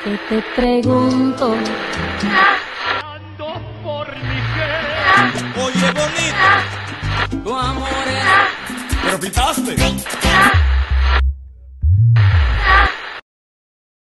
que te pregunto. Ando por mi querer. Oye, bonita, Tu amor es pero pintaste.